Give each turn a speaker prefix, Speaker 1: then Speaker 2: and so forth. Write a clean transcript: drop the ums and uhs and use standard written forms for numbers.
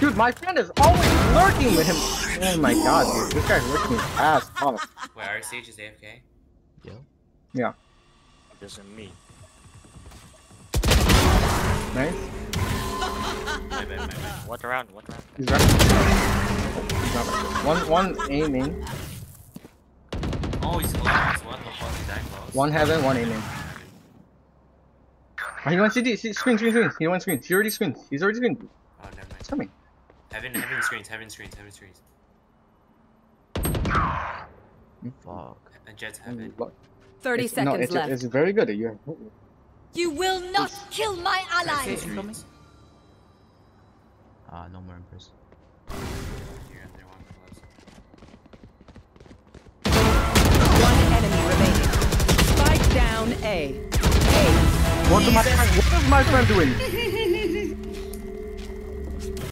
Speaker 1: Dude, my friend is always lurking with him. Oh my god, dude. This guy's working his ass off.
Speaker 2: Wait, our stage is AFK?
Speaker 3: Yeah.
Speaker 1: Yeah.
Speaker 4: This is me.
Speaker 1: Nice.
Speaker 2: My bad.
Speaker 4: What round?
Speaker 1: He's right. Oh, he's not right. One aiming.
Speaker 2: Oh, he's close. What the fuck? He's that close?
Speaker 1: One heaven, one aiming. Oh, he went CD. Screen. He went screen. He already screened. He's already screened.
Speaker 2: Oh, never mind.
Speaker 1: It's coming.
Speaker 2: Heaven screens.
Speaker 3: Fuck.
Speaker 2: And Jet's heaven.
Speaker 5: 30 seconds left.
Speaker 1: It's very good.
Speaker 5: You will not kill my ally.
Speaker 3: No more Empress.
Speaker 2: You're under one close.
Speaker 5: One enemy remaining. Spike down A.
Speaker 1: What is my friend doing?